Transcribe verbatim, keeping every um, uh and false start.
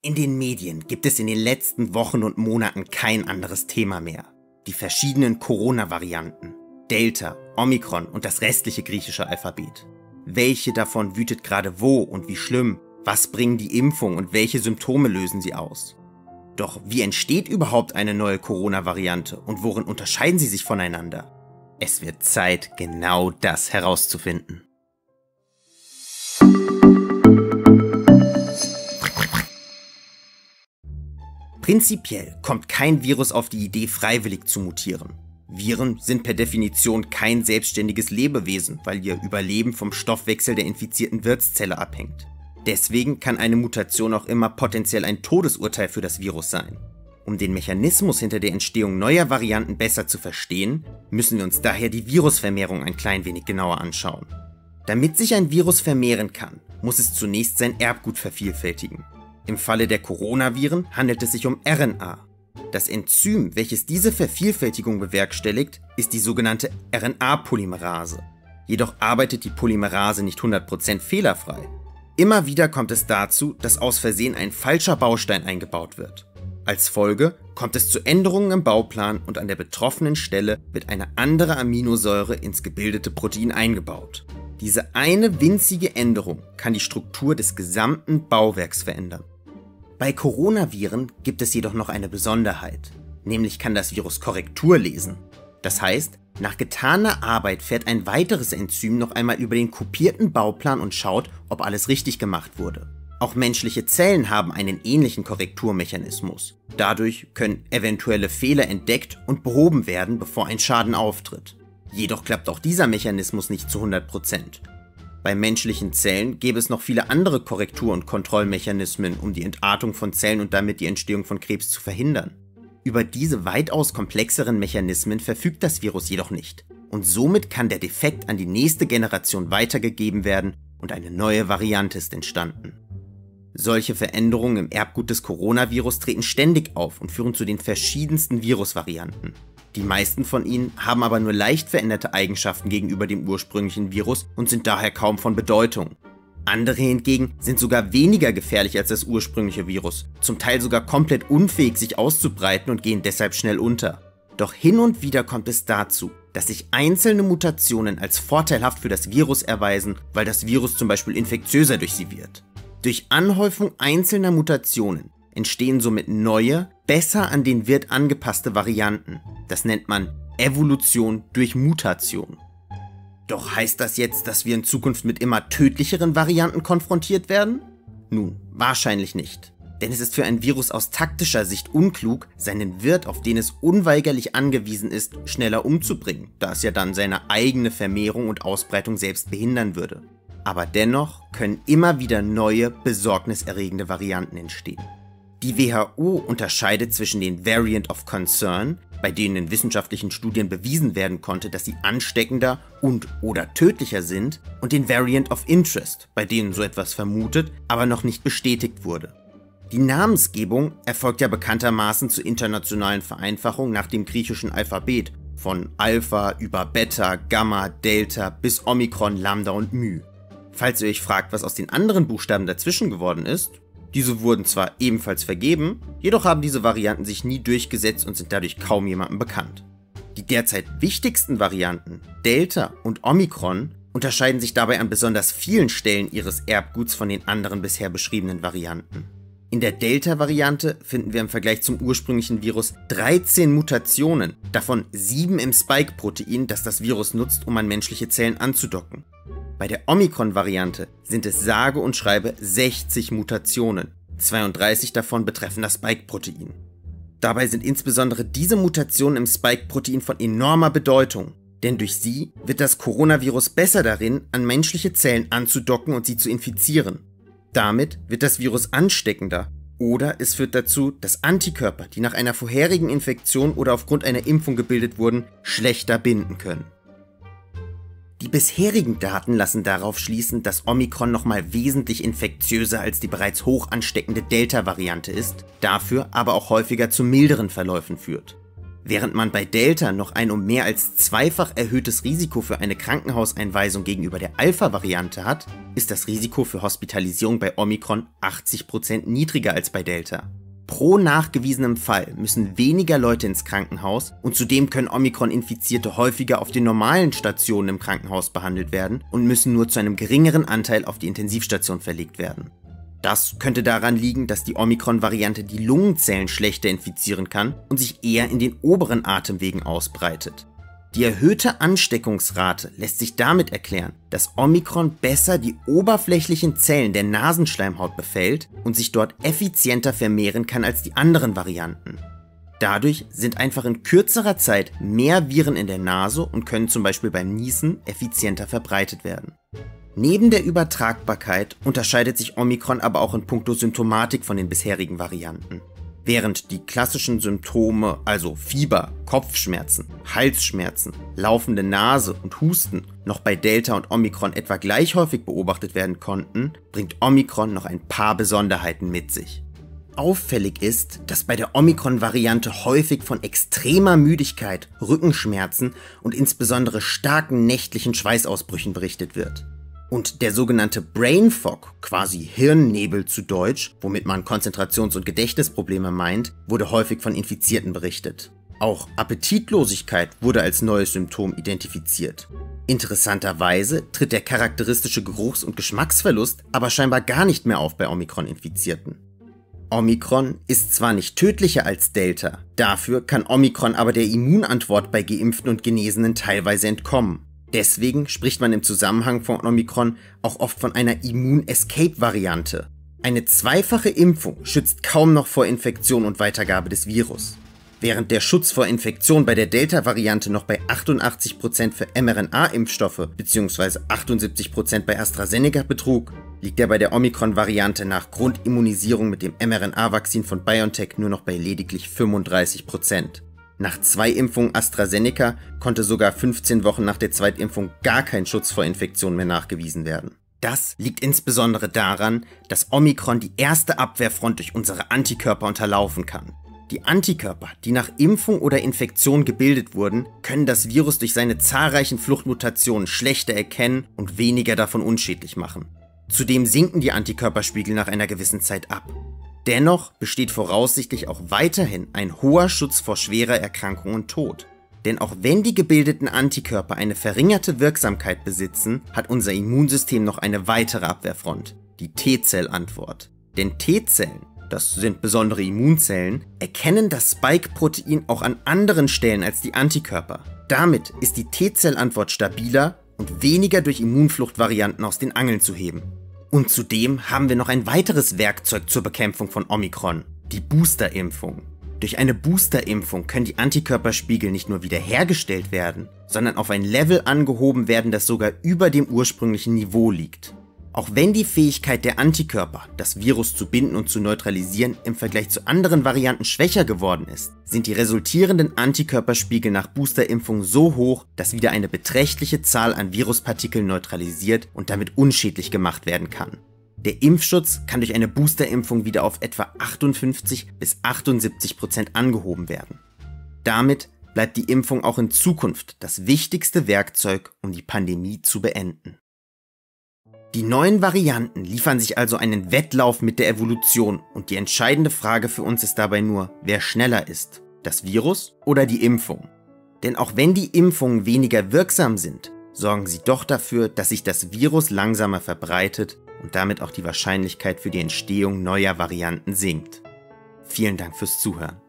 In den Medien gibt es in den letzten Wochen und Monaten kein anderes Thema mehr. Die verschiedenen Corona-Varianten, Delta, Omikron und das restliche griechische Alphabet. Welche davon wütet gerade wo und wie schlimm? Was bringen die Impfungen und welche Symptome lösen sie aus? Doch wie entsteht überhaupt eine neue Corona-Variante und worin unterscheiden sie sich voneinander? Es wird Zeit, genau das herauszufinden. Prinzipiell kommt kein Virus auf die Idee, freiwillig zu mutieren. Viren sind per Definition kein selbstständiges Lebewesen, weil ihr Überleben vom Stoffwechsel der infizierten Wirtszelle abhängt. Deswegen kann eine Mutation auch immer potenziell ein Todesurteil für das Virus sein. Um den Mechanismus hinter der Entstehung neuer Varianten besser zu verstehen, müssen wir uns daher die Virusvermehrung ein klein wenig genauer anschauen. Damit sich ein Virus vermehren kann, muss es zunächst sein Erbgut vervielfältigen. Im Falle der Coronaviren handelt es sich um R N A. Das Enzym, welches diese Vervielfältigung bewerkstelligt, ist die sogenannte R N A-Polymerase. Jedoch arbeitet die Polymerase nicht hundert Prozent fehlerfrei. Immer wieder kommt es dazu, dass aus Versehen ein falscher Baustein eingebaut wird. Als Folge kommt es zu Änderungen im Bauplan und an der betroffenen Stelle wird eine andere Aminosäure ins gebildete Protein eingebaut. Diese eine winzige Änderung kann die Struktur des gesamten Bauwerks verändern. Bei Coronaviren gibt es jedoch noch eine Besonderheit, nämlich kann das Virus Korrektur lesen. Das heißt, nach getaner Arbeit fährt ein weiteres Enzym noch einmal über den kopierten Bauplan und schaut, ob alles richtig gemacht wurde. Auch menschliche Zellen haben einen ähnlichen Korrekturmechanismus. Dadurch können eventuelle Fehler entdeckt und behoben werden, bevor ein Schaden auftritt. Jedoch klappt auch dieser Mechanismus nicht zu hundert Prozent. Bei menschlichen Zellen gäbe es noch viele andere Korrektur- und Kontrollmechanismen, um die Entartung von Zellen und damit die Entstehung von Krebs zu verhindern. Über diese weitaus komplexeren Mechanismen verfügt das Virus jedoch nicht. Und somit kann der Defekt an die nächste Generation weitergegeben werden und eine neue Variante ist entstanden. Solche Veränderungen im Erbgut des Coronavirus treten ständig auf und führen zu den verschiedensten Virusvarianten. Die meisten von ihnen haben aber nur leicht veränderte Eigenschaften gegenüber dem ursprünglichen Virus und sind daher kaum von Bedeutung. Andere hingegen sind sogar weniger gefährlich als das ursprüngliche Virus, zum Teil sogar komplett unfähig, sich auszubreiten und gehen deshalb schnell unter. Doch hin und wieder kommt es dazu, dass sich einzelne Mutationen als vorteilhaft für das Virus erweisen, weil das Virus zum Beispiel infektiöser durch sie wird. Durch Anhäufung einzelner Mutationen entstehen somit neue, besser an den Wirt angepasste Varianten. Das nennt man Evolution durch Mutation. Doch heißt das jetzt, dass wir in Zukunft mit immer tödlicheren Varianten konfrontiert werden? Nun, wahrscheinlich nicht. Denn es ist für ein Virus aus taktischer Sicht unklug, seinen Wirt, auf den es unweigerlich angewiesen ist, schneller umzubringen, da es ja dann seine eigene Vermehrung und Ausbreitung selbst behindern würde. Aber dennoch können immer wieder neue, besorgniserregende Varianten entstehen. Die W H O unterscheidet zwischen den Variant of Concern, bei denen in wissenschaftlichen Studien bewiesen werden konnte, dass sie ansteckender und oder tödlicher sind, und den Variant of Interest, bei denen so etwas vermutet, aber noch nicht bestätigt wurde. Die Namensgebung erfolgt ja bekanntermaßen zur internationalen Vereinfachung nach dem griechischen Alphabet, von Alpha über Beta, Gamma, Delta bis Omikron, Lambda und Mu. Falls ihr euch fragt, was aus den anderen Buchstaben dazwischen geworden ist, diese wurden zwar ebenfalls vergeben, jedoch haben diese Varianten sich nie durchgesetzt und sind dadurch kaum jemandem bekannt. Die derzeit wichtigsten Varianten, Delta und Omikron, unterscheiden sich dabei an besonders vielen Stellen ihres Erbguts von den anderen bisher beschriebenen Varianten. In der Delta-Variante finden wir im Vergleich zum ursprünglichen Virus dreizehn Mutationen, davon sieben im Spike-Protein, das das Virus nutzt, um an menschliche Zellen anzudocken. Bei der Omikron-Variante sind es sage und schreibe sechzig Mutationen, zweiunddreißig davon betreffen das Spike-Protein. Dabei sind insbesondere diese Mutationen im Spike-Protein von enormer Bedeutung, denn durch sie wird das Coronavirus besser darin, an menschliche Zellen anzudocken und sie zu infizieren. Damit wird das Virus ansteckender oder es führt dazu, dass Antikörper, die nach einer vorherigen Infektion oder aufgrund einer Impfung gebildet wurden, schlechter binden können. Die bisherigen Daten lassen darauf schließen, dass Omikron nochmal wesentlich infektiöser als die bereits hoch ansteckende Delta-Variante ist, dafür aber auch häufiger zu milderen Verläufen führt. Während man bei Delta noch ein um mehr als zweifach erhöhtes Risiko für eine Krankenhauseinweisung gegenüber der Alpha-Variante hat, ist das Risiko für Hospitalisierung bei Omikron achtzig Prozent niedriger als bei Delta. Pro nachgewiesenem Fall müssen weniger Leute ins Krankenhaus und zudem können Omikron-Infizierte häufiger auf den normalen Stationen im Krankenhaus behandelt werden und müssen nur zu einem geringeren Anteil auf die Intensivstation verlegt werden. Das könnte daran liegen, dass die Omikron-Variante die Lungenzellen schlechter infizieren kann und sich eher in den oberen Atemwegen ausbreitet. Die erhöhte Ansteckungsrate lässt sich damit erklären, dass Omikron besser die oberflächlichen Zellen der Nasenschleimhaut befällt und sich dort effizienter vermehren kann als die anderen Varianten. Dadurch sind einfach in kürzerer Zeit mehr Viren in der Nase und können zum Beispiel beim Niesen effizienter verbreitet werden. Neben der Übertragbarkeit unterscheidet sich Omikron aber auch in puncto Symptomatik von den bisherigen Varianten. Während die klassischen Symptome, also Fieber, Kopfschmerzen, Halsschmerzen, laufende Nase und Husten, noch bei Delta und Omikron etwa gleich häufig beobachtet werden konnten, bringt Omikron noch ein paar Besonderheiten mit sich. Auffällig ist, dass bei der Omikron-Variante häufig von extremer Müdigkeit, Rückenschmerzen und insbesondere starken nächtlichen Schweißausbrüchen berichtet wird. Und der sogenannte Brain Fog, quasi Hirnnebel zu Deutsch, womit man Konzentrations- und Gedächtnisprobleme meint, wurde häufig von Infizierten berichtet. Auch Appetitlosigkeit wurde als neues Symptom identifiziert. Interessanterweise tritt der charakteristische Geruchs- und Geschmacksverlust aber scheinbar gar nicht mehr auf bei Omikron-Infizierten. Omikron ist zwar nicht tödlicher als Delta, dafür kann Omikron aber der Immunantwort bei Geimpften und Genesenen teilweise entkommen. Deswegen spricht man im Zusammenhang von Omikron auch oft von einer Immun-Escape-Variante. Eine zweifache Impfung schützt kaum noch vor Infektion und Weitergabe des Virus. Während der Schutz vor Infektion bei der Delta-Variante noch bei achtundachtzig Prozent für mRNA-Impfstoffe bzw. achtundsiebzig Prozent bei AstraZeneca betrug, liegt er bei der Omikron-Variante nach Grundimmunisierung mit dem mRNA-Vakzin von BioNTech nur noch bei lediglich fünfunddreißig Prozent. Nach zwei Impfungen AstraZeneca konnte sogar fünfzehn Wochen nach der Zweitimpfung gar kein Schutz vor Infektionen mehr nachgewiesen werden. Das liegt insbesondere daran, dass Omikron die erste Abwehrfront durch unsere Antikörper unterlaufen kann. Die Antikörper, die nach Impfung oder Infektion gebildet wurden, können das Virus durch seine zahlreichen Fluchtmutationen schlechter erkennen und weniger davon unschädlich machen. Zudem sinken die Antikörperspiegel nach einer gewissen Zeit ab. Dennoch besteht voraussichtlich auch weiterhin ein hoher Schutz vor schwerer Erkrankung und Tod. Denn auch wenn die gebildeten Antikörper eine verringerte Wirksamkeit besitzen, hat unser Immunsystem noch eine weitere Abwehrfront, die T-Zellantwort. Denn T-Zellen, das sind besondere Immunzellen, erkennen das Spike-Protein auch an anderen Stellen als die Antikörper. Damit ist die T-Zellantwort stabiler und weniger durch Immunfluchtvarianten aus den Angeln zu heben. Und zudem haben wir noch ein weiteres Werkzeug zur Bekämpfung von Omikron, die Boosterimpfung. Durch eine Boosterimpfung können die Antikörperspiegel nicht nur wiederhergestellt werden, sondern auf ein Level angehoben werden, das sogar über dem ursprünglichen Niveau liegt. Auch wenn die Fähigkeit der Antikörper, das Virus zu binden und zu neutralisieren, im Vergleich zu anderen Varianten schwächer geworden ist, sind die resultierenden Antikörperspiegel nach Boosterimpfung so hoch, dass wieder eine beträchtliche Zahl an Viruspartikeln neutralisiert und damit unschädlich gemacht werden kann. Der Impfschutz kann durch eine Boosterimpfung wieder auf etwa achtundfünfzig bis achtundsiebzig Prozent angehoben werden. Damit bleibt die Impfung auch in Zukunft das wichtigste Werkzeug, um die Pandemie zu beenden. Die neuen Varianten liefern sich also einen Wettlauf mit der Evolution und die entscheidende Frage für uns ist dabei nur, wer schneller ist, das Virus oder die Impfung? Denn auch wenn die Impfungen weniger wirksam sind, sorgen sie doch dafür, dass sich das Virus langsamer verbreitet und damit auch die Wahrscheinlichkeit für die Entstehung neuer Varianten sinkt. Vielen Dank fürs Zuhören.